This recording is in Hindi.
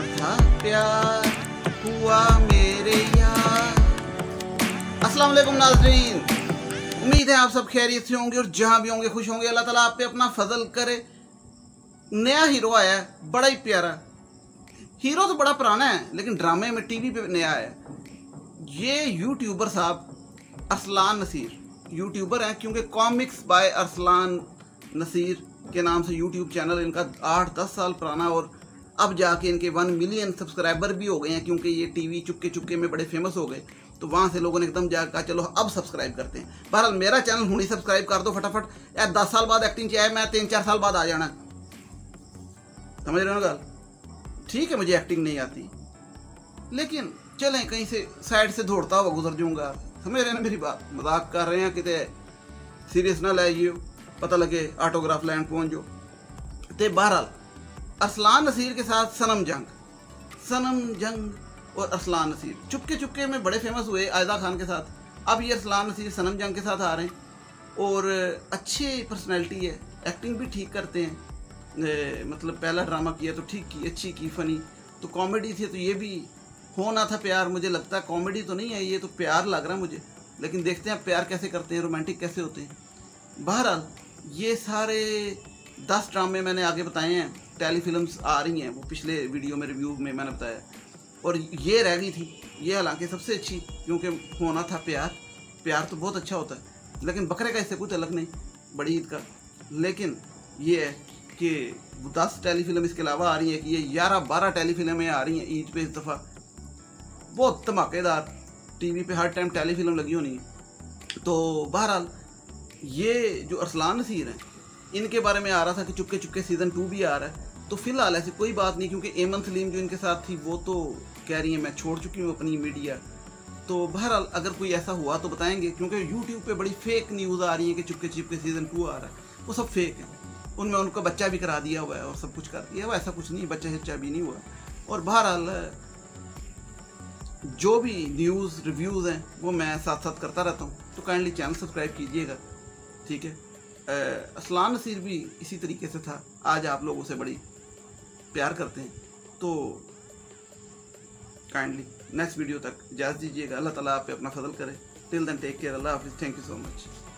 था प्यार हुआ मेरे यार। अस्सलाम वालेकुम नाज़रीन, उम्मीद है आप सब खैरियत से होंगे और जहाँ भी होंगे खुश होंगे। अल्लाह ताला आप पे अपना फजल करे। नया हीरो आया है, बड़ा ही प्यारा। हीरो तो बड़ा पुराना है लेकिन ड्रामे में टीवी पे नया है। ये यूट्यूबर साहब अरसलान नसीर यूट्यूबर हैं, क्योंकि कॉमिक्स बाय अरसलान नसीर के नाम से यूट्यूब चैनल इनका 8-10 साल पुराना, और अब जाके इनके 1 मिलियन सब्सक्राइबर भी हो गए हैं, क्योंकि ये टीवी चुपके चुपके में बड़े फेमस हो गए। तो वहाँ से लोगों ने एकदम जाकर कहा चलो अब सब्सक्राइब करते हैं। बहरहाल मेरा चैनल हुणी सब्सक्राइब कर दो फटाफट। यार 10 साल बाद एक्टिंग चाहे मैं 3-4 साल बाद आ जाना, समझ रहे हो ना गल। ठीक है मुझे एक्टिंग नहीं आती, लेकिन चलें कहीं से साइड से दौड़ता हुआ गुजर जाऊँगा, समझ रहे हैं ना मेरी बात। मजाक कर रहे हैं, कितने सीरियस ना लाइए, पता लगे ऑटोग्राफ लैंड पहुँच जाओ। तो बहरहाल अरसलान नसीर के साथ सनम जंग और अरसलान नसीर चुपके चुपके में बड़े फेमस हुए आयदा खान के साथ। अब ये अरसलान नसीर सनम जंग के साथ आ रहे हैं और अच्छी पर्सनैलिटी है, एक्टिंग भी ठीक करते हैं। मतलब पहला ड्रामा किया तो ठीक की, अच्छी की, फनी। तो कॉमेडी थी, तो ये भी होना था प्यार। मुझे लगता है कॉमेडी तो नहीं है, ये तो प्यार लग रहा है मुझे, लेकिन देखते हैं प्यार कैसे करते हैं, रोमांटिक कैसे होते हैं। बहरहाल ये सारे 10 ड्रामे मैंने आगे बताए हैं, टेलीफिल्म्स आ रही हैं, वो पिछले वीडियो में रिव्यू में मैंने बताया। और ये रह गई थी, ये हालांकि सबसे अच्छी, क्योंकि होना था प्यार तो बहुत अच्छा होता है, लेकिन बकरे का इससे कुछ अलग नहीं, बड़ी ईद का। लेकिन ये है कि 10 टेलीफिल्म इसके अलावा आ रही है, कि ये 11-12 टेलीफिल्में आ रही हैं ईद पे इस दफ़ा, बहुत धमाकेदार। टीवी पे हर टाइम टेलीफिल्म लगी होनी है। तो बहरहाल ये जो अरसलान नसीर हैं, इनके बारे में आ रहा था कि चुपके चुपके सीज़न 2 भी आ रहा है। तो फिलहाल ऐसी कोई बात नहीं, क्योंकि एमन सलीम जो इनके साथ थी वो तो कह रही है मैं छोड़ चुकी हूँ अपनी मीडिया। तो बहरहाल अगर कोई ऐसा हुआ तो बताएंगे, क्योंकि यूट्यूब पे बड़ी फेक न्यूज़ आ रही है कि चुपके चुपके सीज़न 2 आ रहा है, वो सब फेक है। उनमें उनका बच्चा भी करा दिया हुआ है और सब कुछ कर दिया हुआ, ऐसा कुछ नहीं, बच्चा भी नहीं हुआ। और बहरहाल जो भी न्यूज़ रिव्यूज़ हैं वो मैं साथ साथ करता रहता हूँ, तो काइंडली चैनल सब्सक्राइब कीजिएगा, ठीक है। अरसलान नसीर भी इसी तरीके से था, आज आप लोगों से बड़ी प्यार करते हैं। तो काइंडली नेक्स्ट वीडियो तक इजाज़त दीजिएगा। अल्लाह ताला आप पे अपना फजल करे। टिल देन टेक केयर, अल्लाह हाफिज़, थैंक यू सो मच।